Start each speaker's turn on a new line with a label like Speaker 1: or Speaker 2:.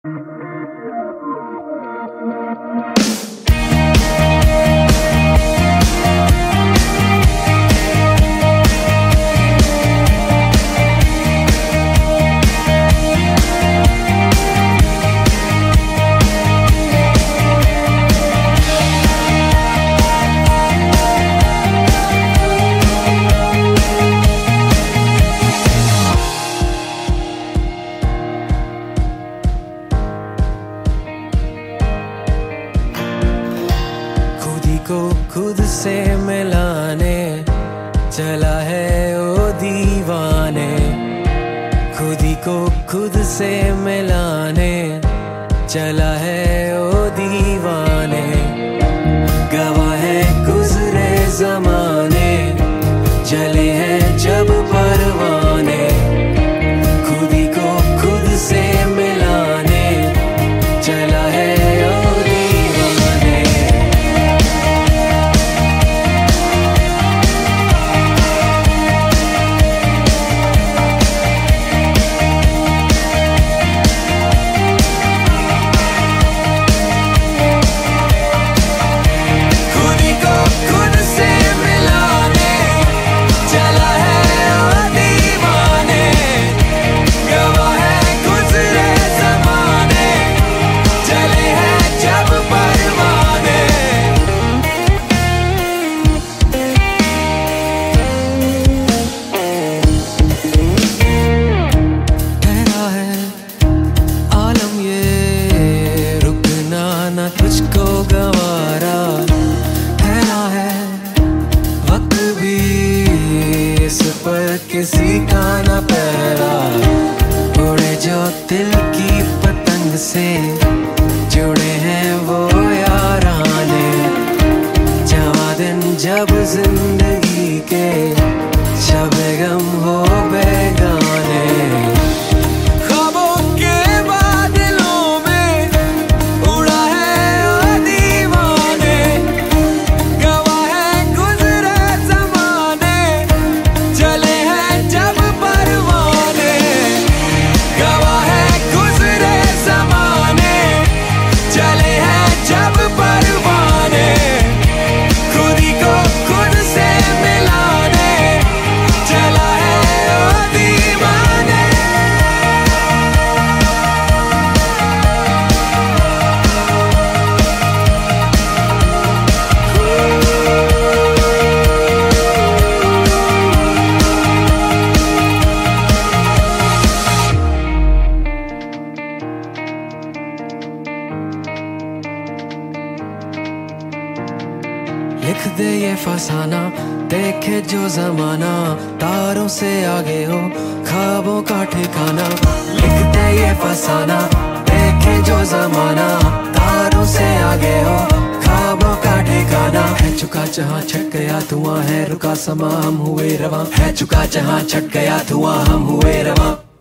Speaker 1: को खुद से मिलाने चला है ओ दीवाने, खुद ही को खुद से मिलाने चला है ओ दीवाने। गवाह है गुजरे जमाने, जले हैं जब परवाने, खुद ही को खुद से मिलाने चला है ओ दीवाने। खुद ही को खुद से मिलाने चला है ओ दीवाने। गवाह है गुजरे ज़माने, चले हैं जब परवाने। ठहरा है आलम ये, रुकना ना तुझको गवारा। ठहरा है वक्त भी, इस पर किसी का न पहरा। उड़े जो दिल की पतंग से, जुड़े हैं वो याराने। जवा दिन जब जिंदगी के शब गम हो बेगाने। ख्वाबों के बादलों में उड़ा है ओ दीवाने। गवाह है गुजरे ज़माने, चले हैं जब परवाने। गवाह है गुजरे ज़माने, चले हैं जब परवाने। खुद ही को खुद से मिलाने चला है ओ दीवाने। लिख दे ये फसाना, देखे जो जमाना, तारों से आगे हो ख्वाबों का ठिकाना। लिख दे ये फसाना, देखे जो जमाना, तारों से आगे हो ख्वाबों का ठिकाना। है चुका जहाँ छट गया धुआं, है रुका समा हम हुए रवां। है चुका जहाँ छट गया धुआं हम हुए रवां।